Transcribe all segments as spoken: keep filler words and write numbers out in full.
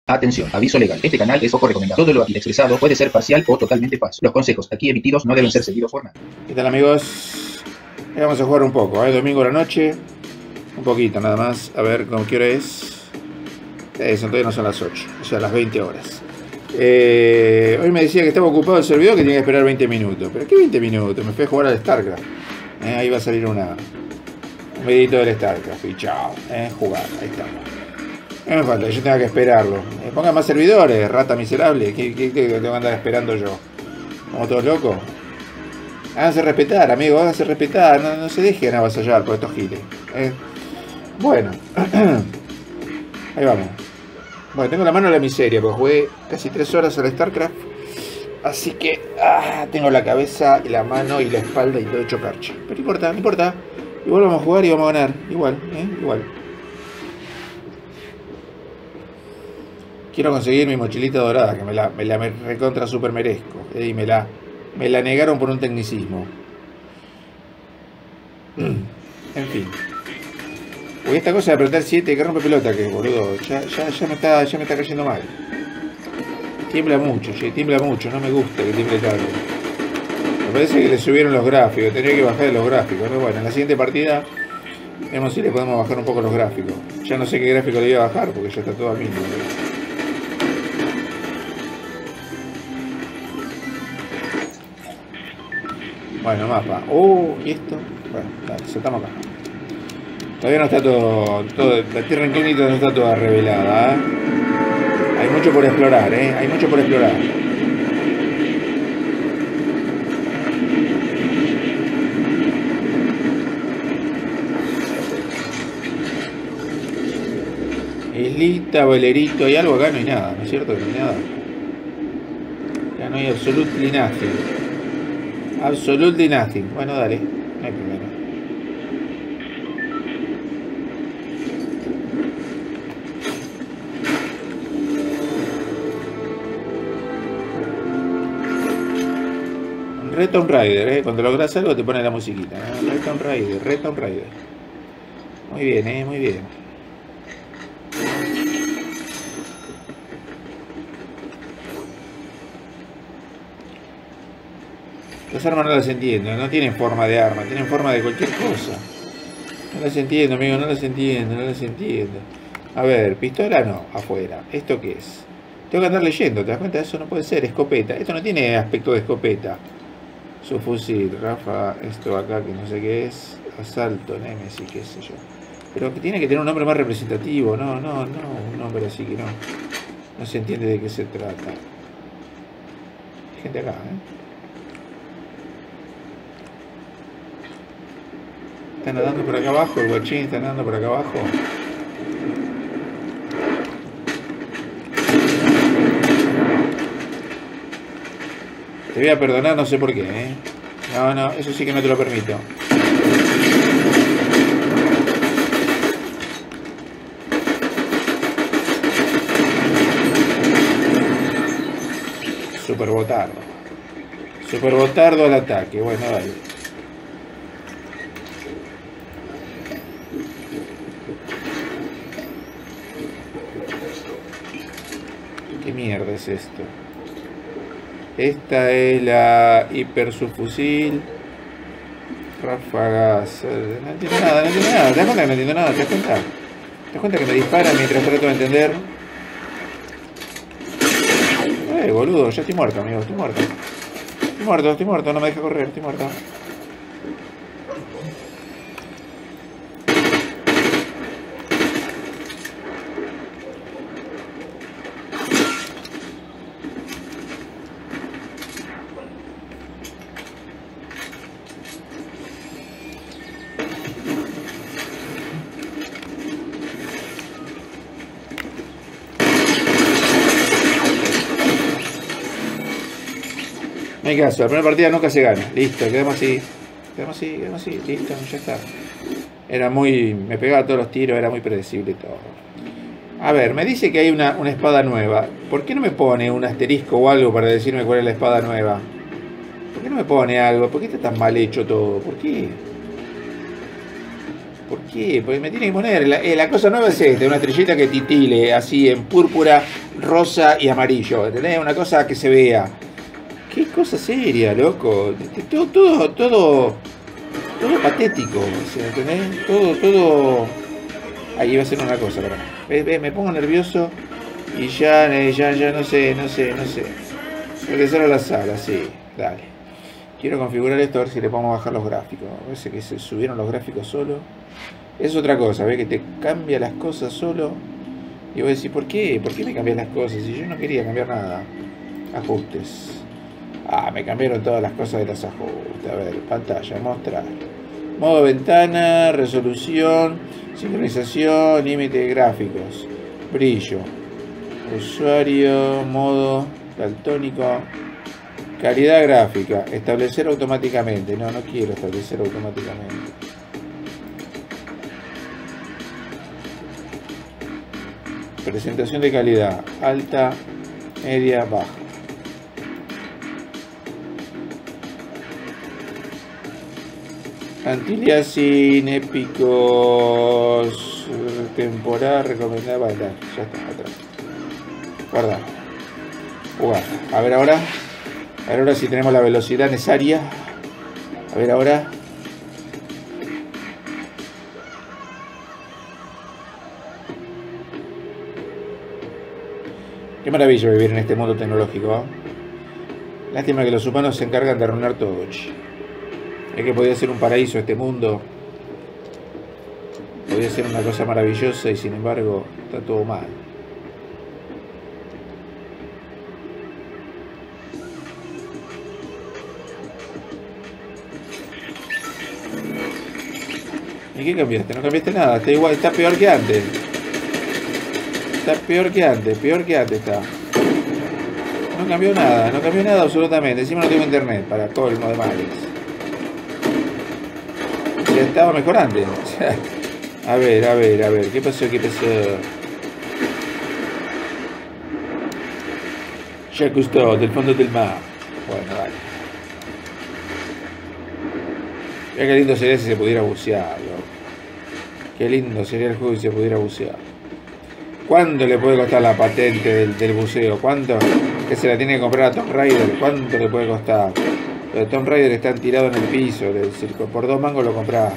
Atención, aviso legal. Este canal es poco recomendado. Todo lo aquí expresado puede ser parcial o totalmente falso. Los consejos aquí emitidos no deben ser seguidos por nadie. ¿Qué tal, amigos? Hoy vamos a jugar un poco, ¿eh? Domingo a la noche. Un poquito nada más. A ver con qué hora es. Eh, son, todavía no son las ocho, o sea, las veinte horas. Eh, hoy me decía que estaba ocupado el servidor, que tenía que esperar veinte minutos. ¿Pero qué veinte minutos? Me fui a jugar al StarCraft. Eh, ahí va a salir una, un videito del StarCraft. Y chao, eh, jugar. Ahí estamos. No me falta, yo tengo que esperarlo. Eh, pongan más servidores, rata miserable. ¿Qué, qué, qué tengo que andar esperando yo? ¿Como todos locos? Háganse respetar, amigos, háganse respetar. No, no se dejen avasallar por estos giles. Eh, bueno. Ahí vamos. Bueno, tengo la mano en la miseria, porque jugué casi tres horas al StarCraft. Así que ah, tengo la cabeza y la mano y la espalda y todo hecho percha. Pero no importa, no importa. Igual vamos a jugar y vamos a ganar. Igual, eh, igual. Quiero conseguir mi mochilita dorada, que me la, me la recontra super merezco. Eh, y me la, me la negaron por un tecnicismo. En fin. Uy, esta cosa de apretar siete, que rompe pelota, que boludo. Ya, ya, ya, me está, ya me está cayendo mal. Tiembla mucho, che, tiembla mucho. No me gusta que tiemble tanto. Me parece que le subieron los gráficos. Tendría que bajar los gráficos. Pero bueno, en la siguiente partida vemos si le podemos bajar un poco los gráficos. Ya no sé qué gráfico le voy a bajar, porque ya está todo al mismo. Bueno, mapa. Uh, ¿y esto? Bueno, dale, saltamos acá. Todavía no está todo, todo, la tierra incógnita no está toda revelada, ¿eh? Hay mucho por explorar, ¿eh? Hay mucho por explorar. Islita, velerito, ¿hay algo acá? No hay nada, ¿no es cierto? No hay nada. Ya no hay absolutely nothing. Absolutely nothing. Bueno, dale, no hay problema. Red Tomb Raider, ¿eh? Cuando logras algo te pone la musiquita, ¿eh? Red Tomb Raider, Red Tomb Raider. Muy bien, ¿eh? Muy bien. Las armas no las entiendo, no tienen forma de arma, tienen forma de cualquier cosa. No las entiendo, amigo, no las entiendo, no las entiendo. A ver, pistola no, afuera. ¿Esto qué es? Tengo que andar leyendo, ¿te das cuenta? Eso no puede ser, escopeta. Esto no tiene aspecto de escopeta. Subfusil, Rafa, esto acá que no sé qué es. Asalto, Nemesis, qué sé yo. Pero que tiene que tener un nombre más representativo. No, no, no, un nombre así que no. No se entiende de qué se trata. Hay gente acá, ¿eh? Están nadando por acá abajo, el guachín está nadando por acá abajo. Te voy a perdonar, no sé por qué, ¿eh? No, no, eso sí que no te lo permito. Super botardo. Super botardo al ataque, bueno, dale. ¿Qué mierda es esto? Esta es la hiper subfusil. Ráfagas. No entiendo nada, no entiendo nada. ¿Te das cuenta que no entiendo nada? ¿Te das cuenta? ¿Te das cuenta que me disparan mientras trato de entender? Eh, boludo, ya estoy muerto, amigo, estoy muerto. Estoy muerto, estoy muerto, no me deja correr, estoy muerto. No hay caso, la primera partida nunca se gana. Listo, quedamos así. Quedamos así, quedamos así, listo, ya está. Era muy... me pegaba todos los tiros, era muy predecible todo. A ver, me dice que hay una, una espada nueva. ¿Por qué no me pone un asterisco o algo para decirme cuál es la espada nueva? ¿Por qué no me pone algo? ¿Por qué está tan mal hecho todo? ¿Por qué? ¿Por qué? Porque me tiene que poner, la, eh, la cosa nueva es esta, una estrellita que titile, así en púrpura, rosa y amarillo, ¿entendés? Una cosa que se vea. Qué cosa seria, loco. Todo, todo, todo, todo patético, ¿entendés? Todo, todo... Ahí iba a ser una cosa, pero ve, ve, me pongo nervioso y ya, ya, ya no sé, no sé, no sé. Regresar a la sala, sí, dale. Quiero configurar esto a ver si le podemos bajar los gráficos. Parece que se subieron los gráficos solo. Es otra cosa, ¿ves? Que te cambia las cosas solo. Y voy a decir, ¿por qué? ¿Por qué me cambias las cosas? Si yo no quería cambiar nada. Ajustes. Ah, me cambiaron todas las cosas de los ajustes. A ver, pantalla, mostrar. Modo ventana, resolución, sincronización, límite de gráficos. Brillo. Usuario, modo daltónico. Calidad gráfica. Establecer automáticamente. No, no quiero establecer automáticamente. Presentación de calidad. Alta, media, baja. Anti-aliasing, épicos, temporada recomendada. Vale, ya está, atrás. Guardar. Jugar. A ver ahora. A ver ahora si tenemos la velocidad necesaria. A ver ahora. Qué maravilla vivir en este mundo tecnológico, ¿eh? Lástima que los humanos se encargan de arruinar todo. Es que podía ser un paraíso este mundo. Podía ser una cosa maravillosa y sin embargo está todo mal. ¿Y qué cambiaste? No cambiaste nada, está igual, está peor que antes. Está peor que antes, peor que antes está. No cambió nada, no cambió nada absolutamente. Encima no tengo internet, para colmo de males. Ya estaba mejor antes. A ver, a ver, a ver, ¿qué pasó? ¿Qué pasó? Ya Cousteau, del fondo del mar. Bueno, vale. Mira qué lindo sería si se pudiera bucear, ¿no? Qué lindo sería el juego si se pudiera bucear. ¿Cuánto le puede costar la patente del, del buceo? ¿Cuánto? Que se la tiene que comprar a Tom Raider. ¿Cuánto le puede costar? Los Tom Raider están tirados en el piso del circo. Por dos mangos lo compras.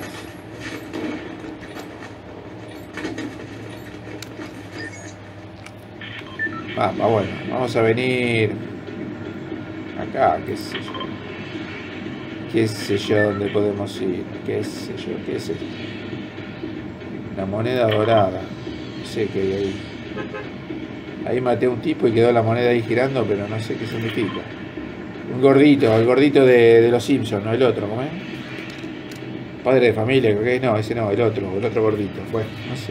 Ah, bueno, vamos a venir acá, qué sé yo. Qué sé yo dónde podemos ir. Qué sé yo, qué sé yo. La moneda dorada. No sé qué hay ahí. Ahí maté a un tipo y quedó la moneda ahí girando, pero no sé qué significa. Un gordito, el gordito de, de los Simpsons, no el otro, ¿cómo es? Padre de familia, creo que es, no, ese no, el otro, el otro gordito. Bueno, no sé.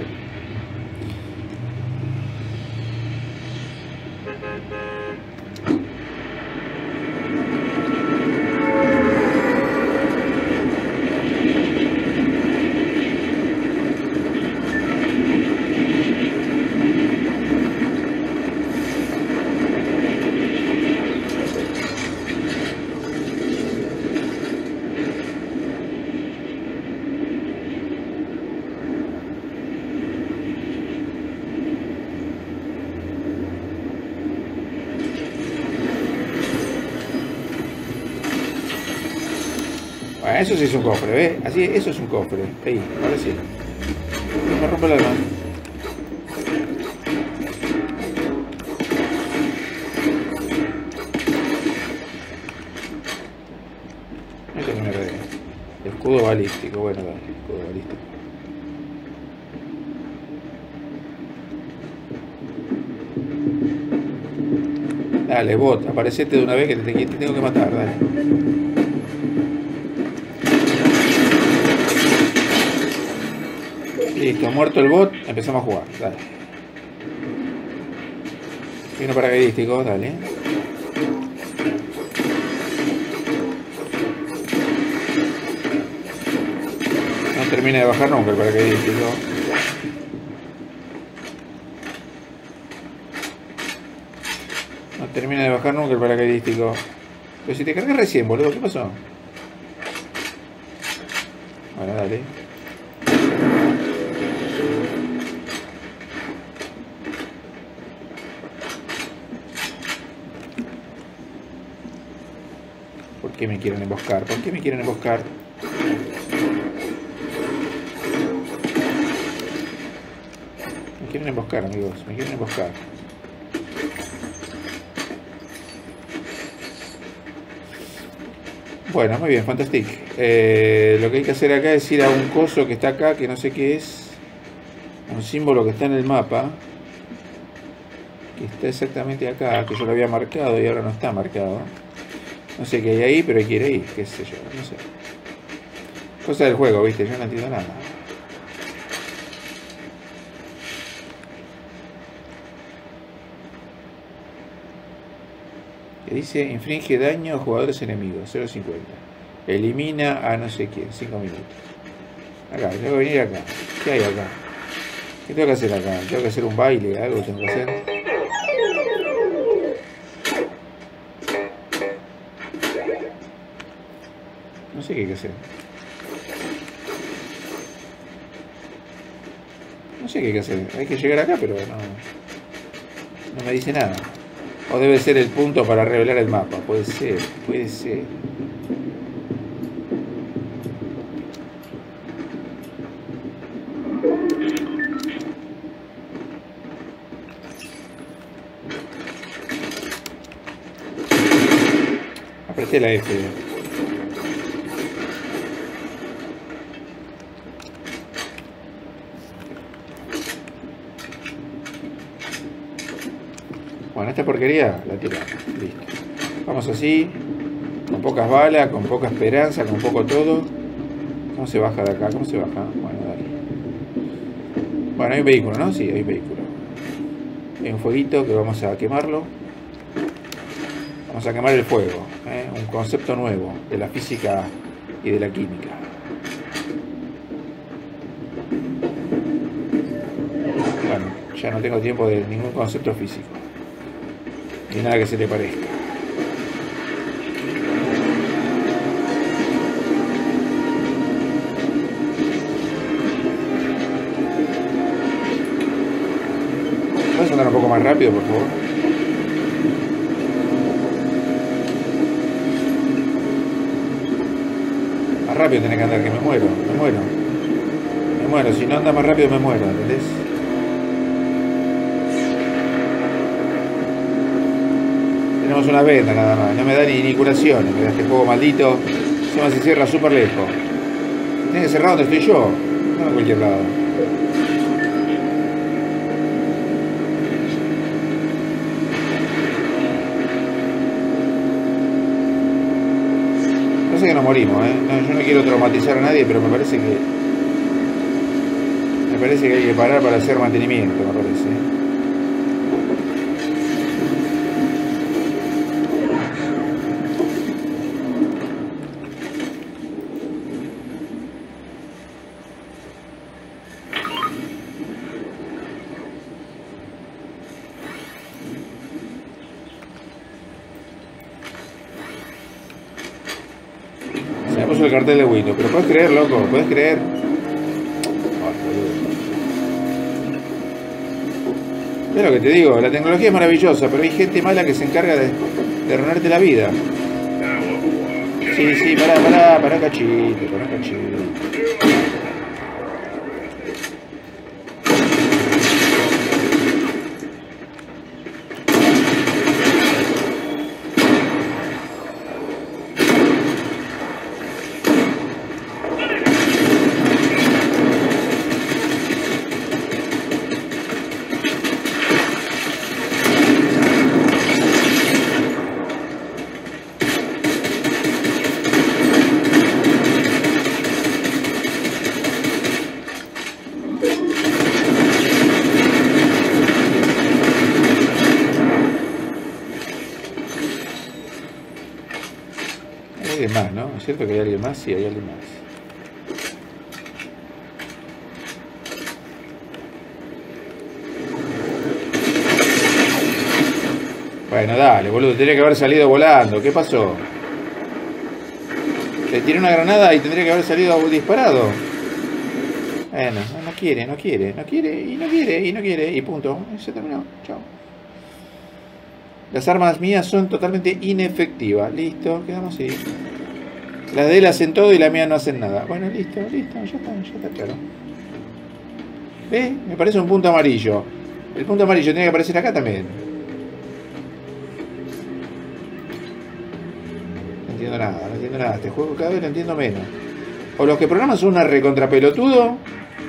Eso sí es un cofre, ¿ves? Así, eso es un cofre. Ahí, ahora sí. No me rompe la mano. Esto que me re... Escudo balístico, bueno, dale, escudo balístico. Dale, bot, aparecete de una vez que te, te tengo que matar, dale. Listo, muerto el bot, empezamos a jugar, dale. Vino paracaidístico, dale. No termina de bajar nunca el paracaidístico. No termina de bajar nunca el paracaidístico. Pero si te cargas recién, boludo, ¿qué pasó? Bueno, dale. qué me quieren emboscar? ¿Por qué me quieren emboscar? Me quieren emboscar, amigos. Me quieren emboscar. Bueno, muy bien, fantástico. Eh, lo que hay que hacer acá es ir a un coso que está acá, que no sé qué es. Un símbolo que está en el mapa. Que está exactamente acá, que yo lo había marcado y ahora no está marcado. No sé qué hay ahí, pero hay que ir ahí, qué sé yo, no sé. Cosa del juego, viste, yo no entiendo nada. Que dice, inflige daño a jugadores enemigos, cero coma cincuenta. Elimina a no sé quién, cinco minutos. Acá, tengo que venir acá. ¿Qué hay acá? ¿Qué tengo que hacer acá? ¿Tengo que hacer un baile? ¿Algo tengo que hacer? No sé qué hay que hacer. No sé qué hay que hacer. Hay que llegar acá, pero no, no me dice nada. O debe ser el punto para revelar el mapa. Puede ser, puede ser. Apreté la F. Bueno, esta porquería la tiramos. Listo. Vamos así, con pocas balas, con poca esperanza, con poco todo. ¿Cómo se baja de acá? ¿Cómo se baja? Bueno, dale. Bueno, hay un vehículo, ¿no? Sí, hay un vehículo. Hay un fueguito que vamos a quemarlo. Vamos a quemar el fuego, ¿eh? Un concepto nuevo de la física y de la química. Bueno, ya no tengo tiempo de ningún concepto físico. Ni nada que se le parezca. ¿Puedes andar un poco más rápido, por favor? Más rápido tenés que andar, que me muero, me muero. Me muero, si no anda más rápido me muero, ¿entendés? Tenemos una venda nada más, no me da ni, ni curaciones, me da este juego maldito, encima se cierra súper lejos. Tiene que cerrar donde estoy yo, no en cualquier lado. Parece que nos morimos, ¿eh? No, yo no quiero traumatizar a nadie, pero me parece que me parece que hay que parar para hacer mantenimiento, me parece. Se me puso el cartel de Windows, pero puedes creer, loco, puedes creer. Es lo que te digo, la tecnología es maravillosa, pero hay gente mala que se encarga de, de arruinarte la vida. Sí, sí, pará, pará, pará cachito, pará cachito. Hay alguien más, ¿no? ¿Es cierto que hay alguien más? Sí, hay alguien más. Bueno, dale, boludo, tendría que haber salido volando. ¿Qué pasó? Le tiré una granada y tendría que haber salido disparado. Bueno, no quiere, no quiere, no quiere, y no quiere, y no quiere, y punto. Se terminó. Chao. Las armas mías son totalmente inefectivas. Listo, quedamos así. Las de él hacen todo y la mía no hacen nada. Bueno, listo, listo, ya está, ya está claro. ¿Ve? Me parece un punto amarillo. El punto amarillo tiene que aparecer acá también. No entiendo nada, no entiendo nada. Este juego cada vez lo entiendo menos. O los que programan son una recontrapelotudo.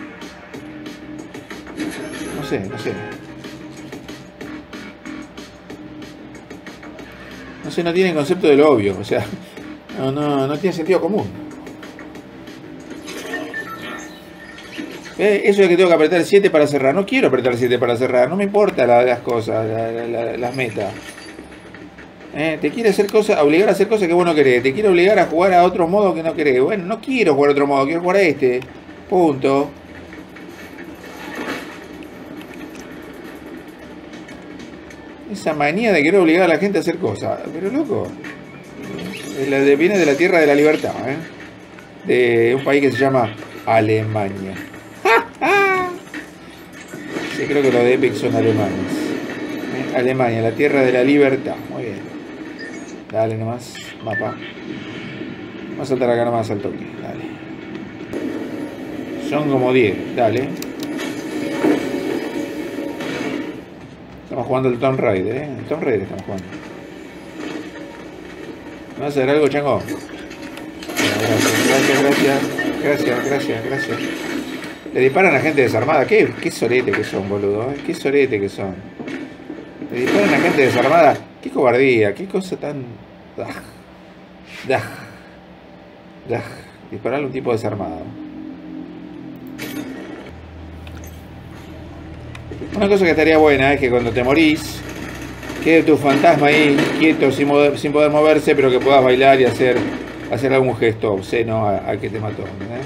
No sé, no sé. No sé, no tienen concepto de lo obvio. O sea, no, no, no tiene sentido común. Eh, eso es que tengo que apretar el siete para cerrar. No quiero apretar el siete para cerrar. No me importa la, las cosas, la, la, la, las metas. Eh, te quiere hacer cosas, obligar a hacer cosas que vos no querés. Te quiere obligar a jugar a otro modo que no querés. Bueno, no quiero jugar a otro modo, quiero jugar a este. Punto. Esa manía de querer obligar a la gente a hacer cosas. Pero loco, eh, viene de la tierra de la libertad, ¿eh? De un país que se llama Alemania. Sí, creo que los de Epic son alemanes. ¿Eh? Alemania, la tierra de la libertad. Muy bien. Dale nomás, mapa. Vamos a saltar acá nomás al toque. Dale. Son como diez. Dale. Estamos jugando el Tomb Raider, ¿eh? El Tomb Raider estamos jugando. ¿Me vas a hacer algo, chango? Gracias, gracias. Gracias, gracias, gracias. Le disparan a gente desarmada. ¿Qué, qué sorete que son, boludo? ¿Eh? Qué sorete que son. Le disparan a gente desarmada. Qué cobardía. Qué cosa tan... Dah. Dah. Dah. Dispararle a un tipo desarmado. Una cosa que estaría buena es que cuando te morís quede tu fantasma ahí quieto sin, mover, sin poder moverse, pero que puedas bailar y hacer, hacer algún gesto obsceno al que te mató, ¿eh?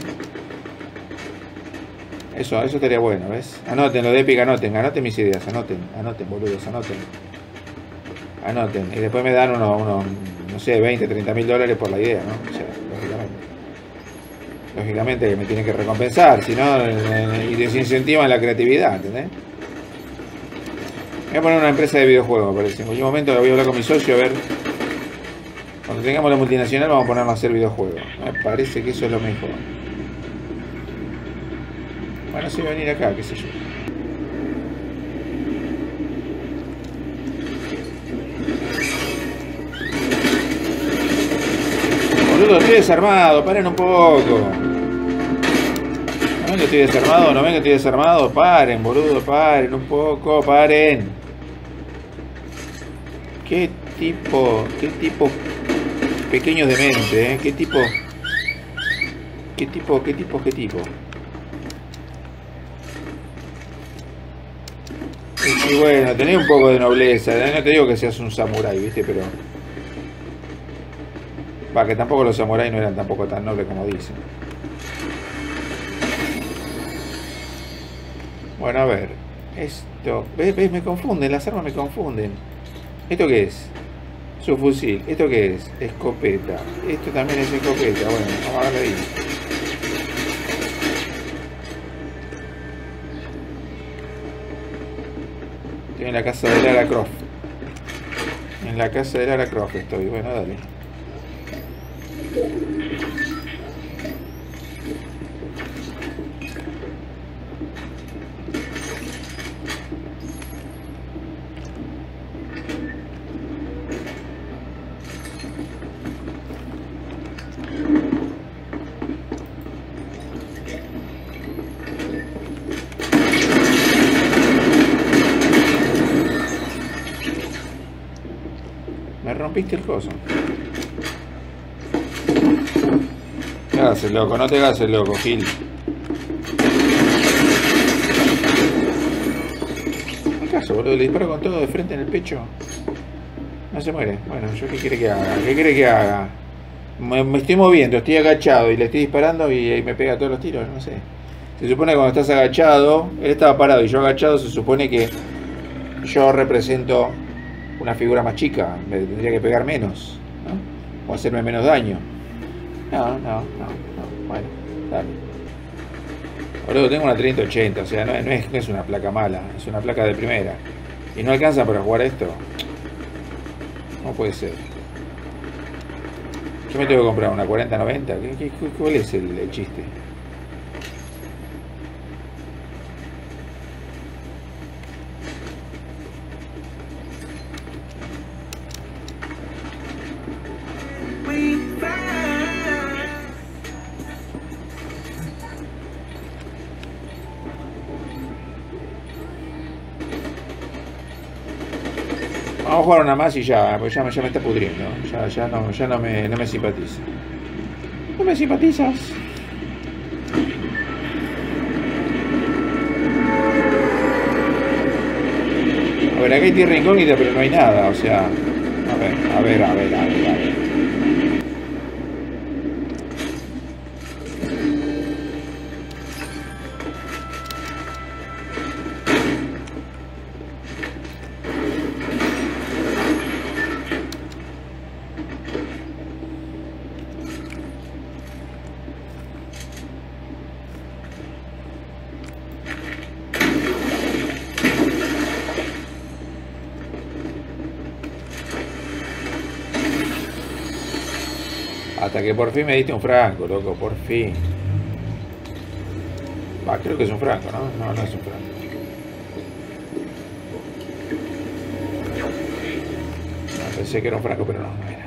Eso, eso estaría bueno, ¿ves? Anoten, lo de Epic, anoten, anoten mis ideas, anoten, anoten, boludos, anoten. Anoten, y después me dan unos, uno, no sé, veinte, treinta mil dólares por la idea, ¿no? O sea, lógicamente. Lógicamente que me tienen que recompensar, si no, y desincentivan la creatividad, ¿entendés? Voy a poner una empresa de videojuegos, me parece. En algún momento voy a hablar con mi socio a ver. Cuando tengamos la multinacional vamos a ponernos a hacer videojuegos. Me parece que eso es lo mejor. Bueno, se va a venir acá, qué sé yo. Boludo, estoy desarmado, paren un poco. No ven que estoy desarmado, no ven que estoy desarmado. Paren, boludo, paren un poco, paren. Qué tipo, qué tipo pequeños de mente, ¿eh? Qué tipo, qué tipo, qué tipo, qué tipo. Y, y bueno, tenés un poco de nobleza, ¿eh? No te digo que seas un samurái, ¿viste? Pero... Va, que tampoco los samuráis no eran tampoco tan nobles como dicen. Bueno, a ver. Esto... ¿Ves? ¿Ves? Me confunden, las armas me confunden. ¿Esto qué es? Su fusil. ¿Esto qué es? Escopeta. Esto también es escopeta. Bueno, vamos a darle ahí. Estoy en la casa de Lara Croft. En la casa de Lara Croft estoy. Bueno, dale. Rompiste el coso. ¿Qué haces, loco? No te hagas loco, Gil. ¿Qué caso, boludo? Le disparo con todo de frente en el pecho. No se muere. Bueno, ¿yo qué quiere que haga? ¿Qué quiere que haga? Me, me estoy moviendo, estoy agachado y le estoy disparando y, y me pega todos los tiros, no sé. Se supone que cuando estás agachado, él estaba parado y yo agachado, se supone que yo represento una figura más chica, me tendría que pegar menos, ¿no? O hacerme menos daño. No, no, no, no. Bueno, dale. Boludo, tengo una treinta ochenta, o sea, no, no, es, no es una placa mala, es una placa de primera. Y no alcanza para jugar esto. ¿Cómo puede ser? ¿Qué me tengo que comprar? ¿Una cuarenta noventa? ¿Qué, qué, ¿Cuál es el, el chiste? Vamos a jugar una más y ya, porque ya, ya me está pudriendo. Ya, ya, no, ya no, me, no me simpatiza. No me simpatizas. A ver, acá hay tierra incógnita, pero no hay nada. O sea, a ver, a ver, a ver, a ver, a ver. Hasta que por fin me diste un franco, loco, por fin. Va, creo que es un franco, ¿no? No, no es un franco. No, pensé que era un franco, pero no, no era.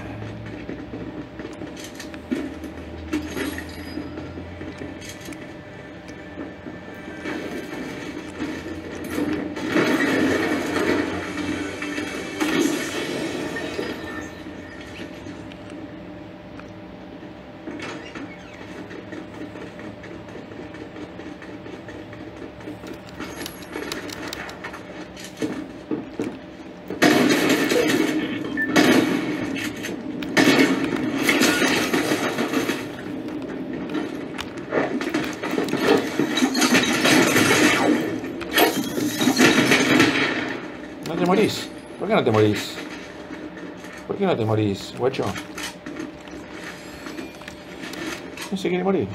No te morís. ¿Por qué no te morís? ¿Por qué no te morís, guacho? No se quiere morir.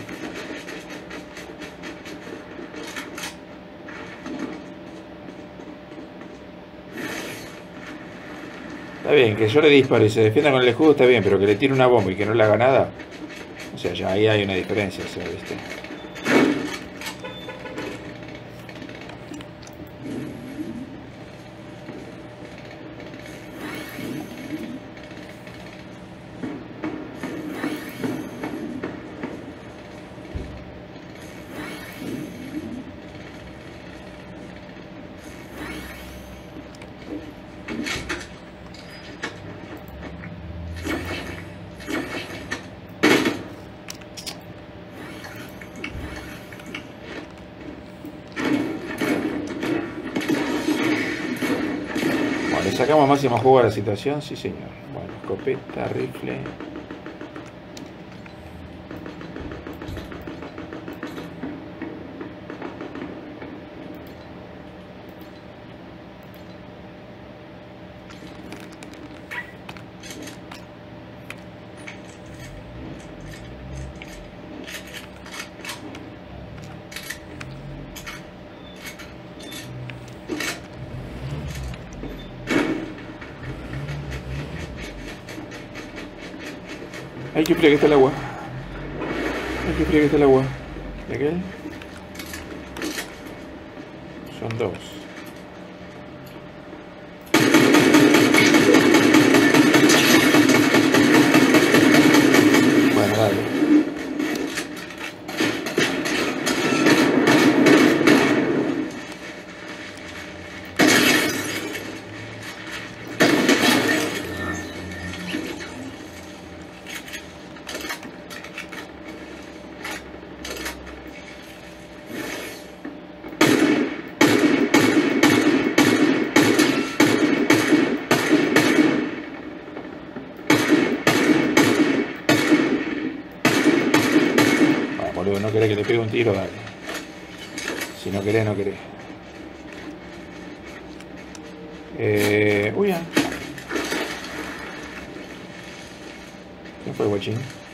Está bien, que yo le dispare y se defienda con el escudo está bien, pero que le tire una bomba y que no le haga nada. O sea, ya ahí hay una diferencia, o sea, ¿viste? Le sacamos máximo juego a la situación, sí señor. Bueno, escopeta, rifle. Ay, qué fría que está el agua. Ay, qué fría que está el agua. ¿De aquel? Son dos. Bueno, dale. No querés que le pegue un tiro, dale. Si no querés, no querés. Eh, uy, ya. ¿Quién fue el guachín?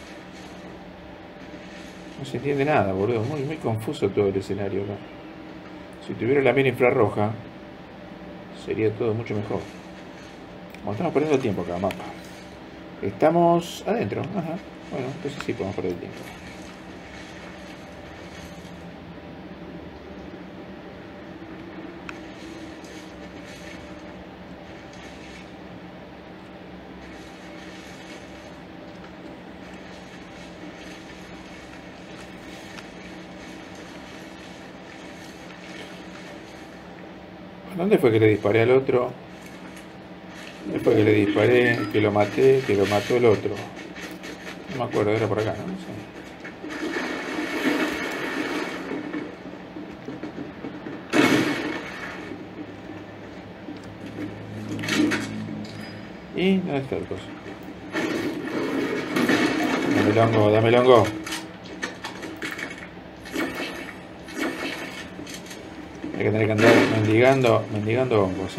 No se entiende nada, boludo. Muy, muy confuso todo el escenario acá. Si tuviera la mira infrarroja, sería todo mucho mejor. Como estamos perdiendo tiempo acá, mapa. Estamos adentro. Ajá. Bueno, entonces sí podemos perder el tiempo. ¿Dónde fue que le disparé al otro? ¿Dónde fue que le disparé, que lo maté, que lo mató el otro? No me acuerdo, era por acá, ¿no? No sé. ¿Y dónde está el coso? Dame el hongo, dame el hongo. Hay que tener que andar mendigando, mendigando hongos, ¿eh?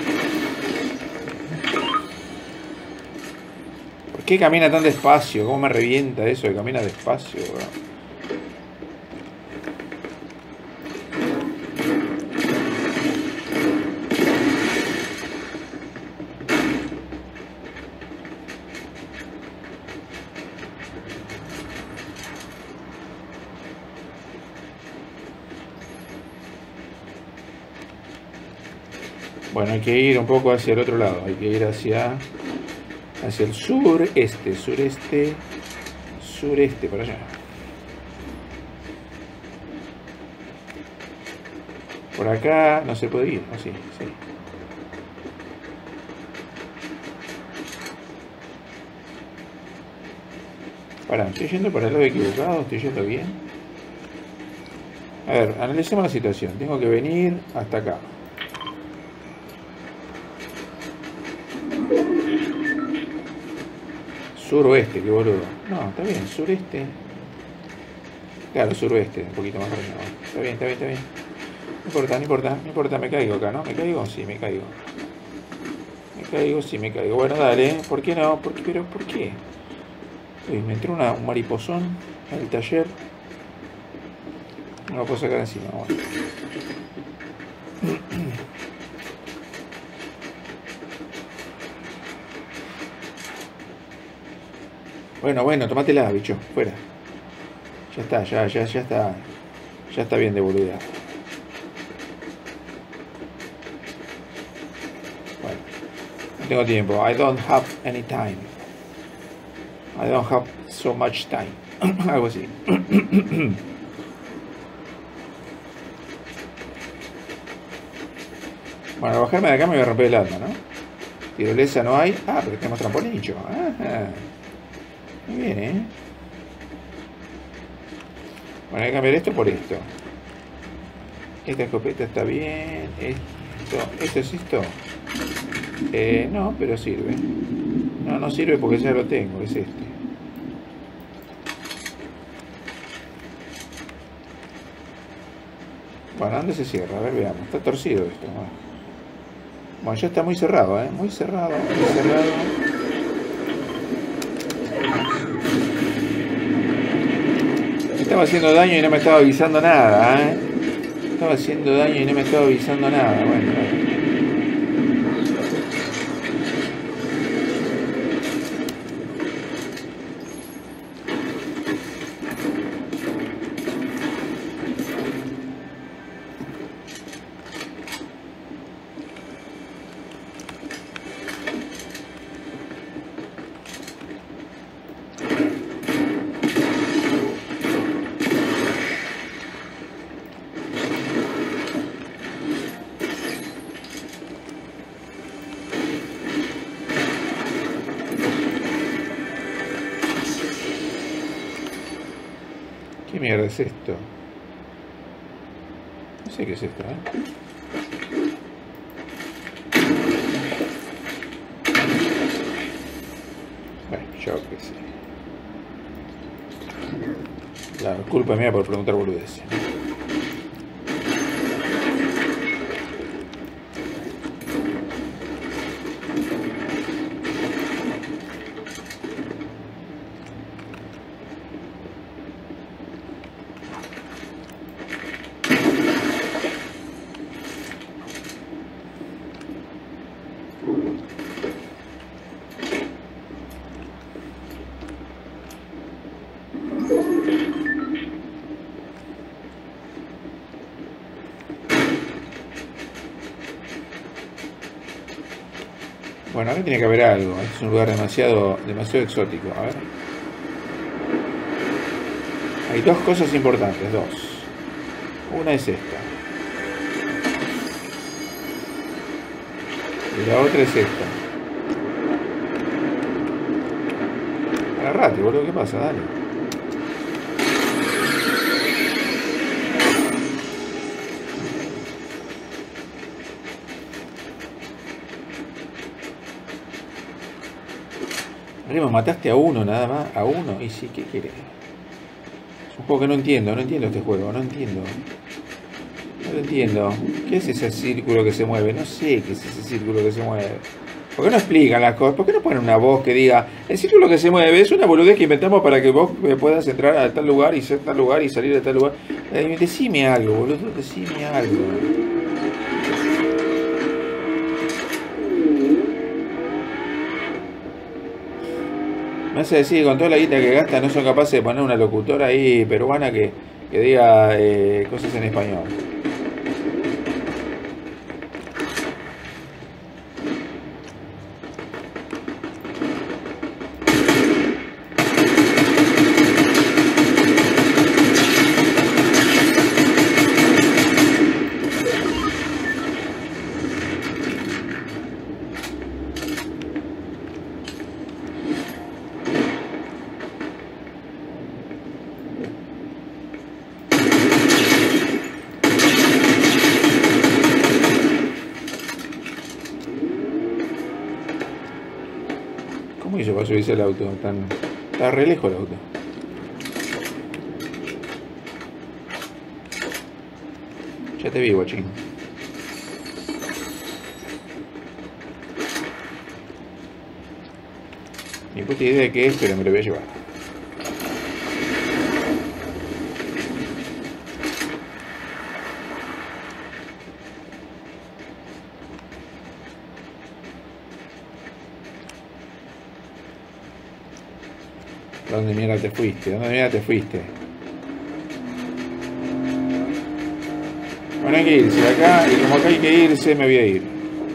¿Por qué camina tan despacio? ¿Cómo me revienta eso de camina despacio, bro? Bueno, hay que ir un poco hacia el otro lado, hay que ir hacia, hacia el sureste, sureste, sureste, por allá. Por acá no se puede ir, ¿no? Sí, sí. Pará, ¿estoy yendo para el lado equivocado? ¿Estoy yendo bien? A ver, analicemos la situación. Tengo que venir hasta acá. Suroeste, qué boludo. No, está bien, sureste. Claro, suroeste, un poquito más arriba. Está bien, está bien, está bien. No importa, no importa, no importa, me caigo acá, ¿no? ¿Me caigo? Sí, me caigo. Me caigo, sí, me caigo. Bueno, dale, ¿por qué no? ¿Por qué? ¿Pero por qué? Uy, me entró una, un mariposón en el taller. No lo puedo sacar encima, bueno. Bueno, bueno, tomátela, bicho, fuera. Ya está, ya, ya, ya está. Ya está bien de boludear. Bueno, no tengo tiempo. I don't have any time. I don't have so much time. Algo así. Bueno, bajarme de acá me voy a romper el alma, ¿no? Tirolesa no hay. Ah, pero tenemos trampolincho. Ajá. Muy bien, ¿eh? Bueno, hay que cambiar esto por esto. Esta escopeta está bien. Esto, ¿esto es esto? Eh, no, pero sirve. No, no sirve porque ya lo tengo, es este. Bueno, ¿dónde se cierra? A ver, veamos. Está torcido esto, ¿no? Bueno, ya está muy cerrado, ¿eh? Muy cerrado, muy cerrado. Estaba haciendo daño y no me estaba avisando nada, ¿eh? Estaba haciendo daño y no me estaba avisando nada. Bueno, bueno. ¿Qué mierda es esto? No sé qué es esto, ¿eh? Bueno, yo qué sé. La culpa mía por preguntar boludeces. Bueno, acá tiene que haber algo. Es un lugar demasiado, demasiado exótico. A ver. Hay dos cosas importantes, dos. Una es esta. Y la otra es esta. Agarrate, boludo, ¿qué pasa? Dale. Primo, mataste a uno nada más, a uno, y sí, ¿qué querés? Es un juego que no entiendo, no entiendo este juego, no entiendo. No lo entiendo. ¿Qué es ese círculo que se mueve? No sé qué es ese círculo que se mueve. ¿Por qué no explican las cosas? ¿Por qué no ponen una voz que diga, el círculo que se mueve es una boludez que inventamos para que vos puedas entrar a tal lugar y ser tal lugar y salir de tal lugar? Eh, decime algo, boludo, decime algo. Me hace decir que con toda la guita que gasta no son capaces de poner una locutora ahí peruana que, que diga eh, cosas en español. ¿Cómo hizo para subirse el auto? Tan, está re lejos el auto. Ya te vi, guachín. Ni puta idea de qué es, pero me lo voy a llevar. ¿Dónde mierda te fuiste? ¿Dónde mierda te fuiste? Bueno, hay que irse de acá, y como acá hay que irse, me voy a ir.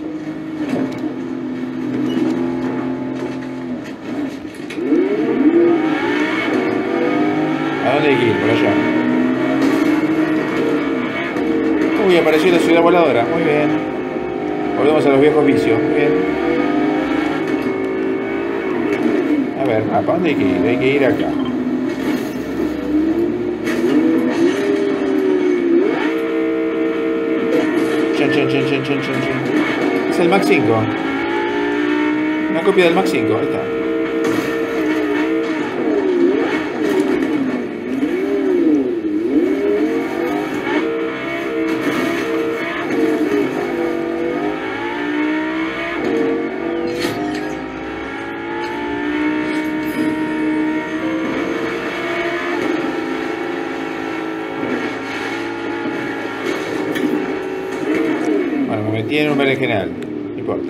¿A dónde hay que ir? Por allá. Uy, apareció la ciudad voladora. Muy bien. Volvemos a los viejos vicios. Muy bien. A ver, ¿a dónde hay que ir? Hay que ir acá. Chan, chan, chan, chan, chan, chan. Es el Mac cinco. Una copia del Mac cinco. Ahí está. Tiene un berenjenal, no importa.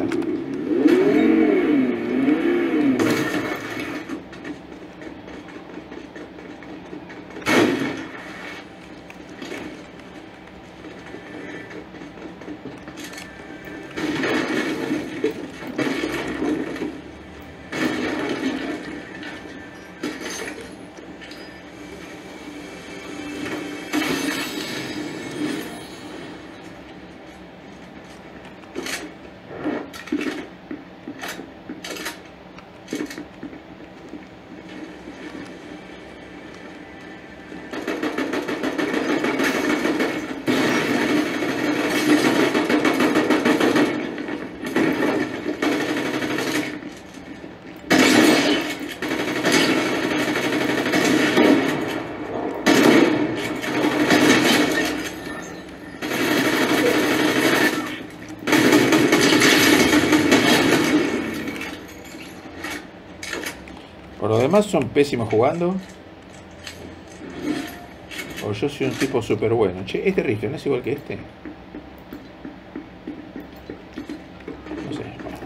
Por lo demás son pésimos jugando. O yo soy un tipo súper bueno. Che, este rifle no es igual que este. No sé. Bueno.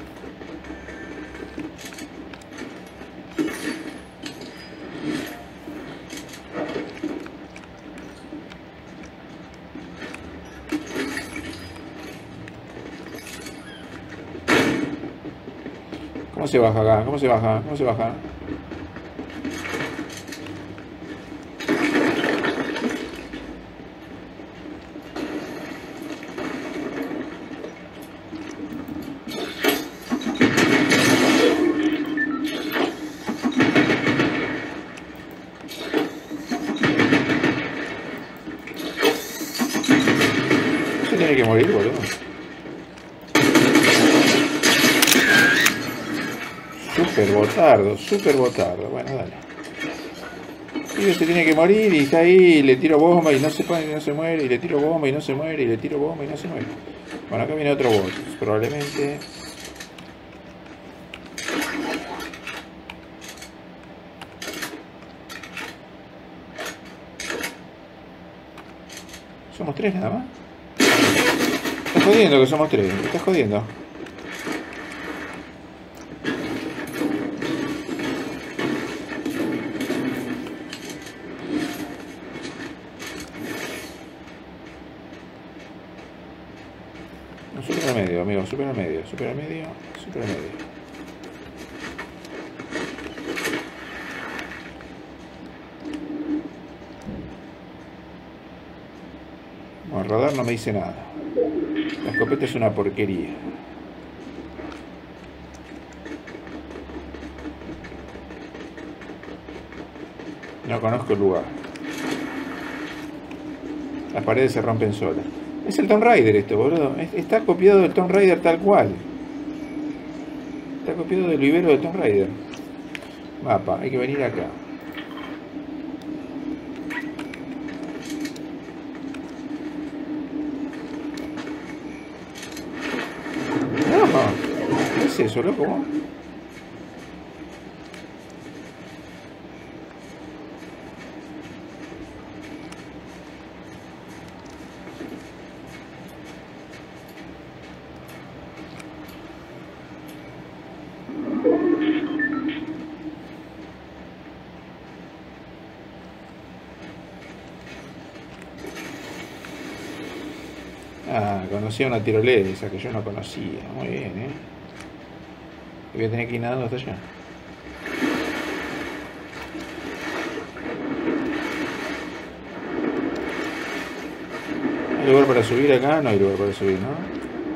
¿Cómo se baja acá? ¿Cómo se baja? ¿Cómo se baja? Se tiene que morir, boludo. Super botardo, super botardo. Bueno, dale. Y se tiene que morir y está ahí, y le tiro bomba y no se pone, y no se muere, y le tiro bomba y no se muere, y le tiro bomba y no se muere. Bueno, acá viene otro bot, probablemente. ¿Somos tres nada más? Estás jodiendo que somos tres, me estás jodiendo. No, super al medio, amigo, super al medio, super al medio, super al medio. No, el radar no me dice nada. La escopeta es una porquería. No conozco el lugar. Las paredes se rompen solas. Es el Tomb Raider esto, boludo. Está copiado del Tomb Raider tal cual. Está copiado del vivero del Tomb Raider. Mapa, hay que venir acá. No, ¿qué es eso, loco? Ah, conocía una tirolesa que yo no conocía. Muy bien, ¿eh? Y voy a tener que ir nadando hasta allá. ¿Hay lugar para subir acá? No hay lugar para subir, ¿no?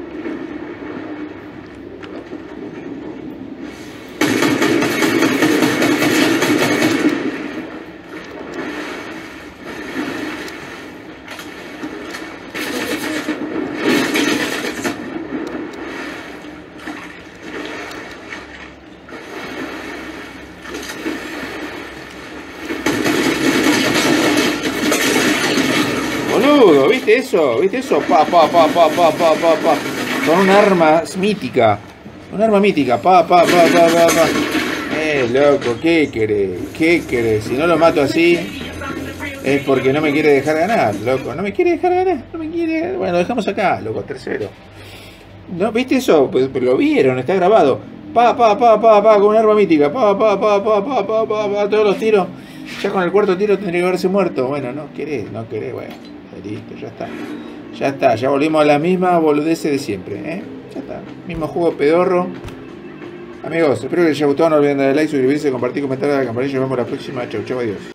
Boludo, ¿viste eso? ¿Viste eso? Pa, pa, pa, pa, pa, pa, pa, pa. Con un arma mítica. Un arma mítica. Pa, pa, pa, pa, pa, pa. Eh, loco, ¿qué querés? ¿Qué querés? Si no lo mato así, es porque no me quiere dejar ganar, loco. No me quiere dejar ganar. No me quiere. Bueno, lo dejamos acá, loco, tercero. ¿No? ¿Viste eso? Pues, pues lo vieron, está grabado. Pa, pa, pa, pa, pa, con un arma mítica. Pa, pa, pa, pa, pa, pa, pa, pa, todos los tiros. Ya con el cuarto tiro tendría que haberse muerto. Bueno, no querés, no querés, bueno. Listo, ya está. Ya está, ya volvimos a la misma boludeces de siempre, ¿eh? Ya está. Mismo juego pedorro. Amigos, espero que les haya gustado. No olviden darle like, suscribirse, compartir, comentar, la campanilla. Nos vemos la próxima. Chau, chau, adiós.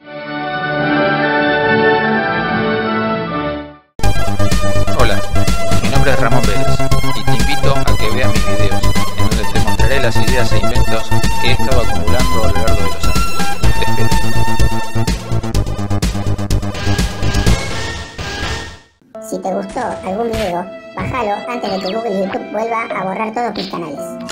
Hola, mi nombre es Ramón Vélez y te invito a que veas mis videos, en donde te mostraré las ideas e inventos que he estado acumulando a lo largo de los años. Te espero. Si te gustó algún video, bájalo antes de que Google y YouTube vuelva a borrar todos mis canales.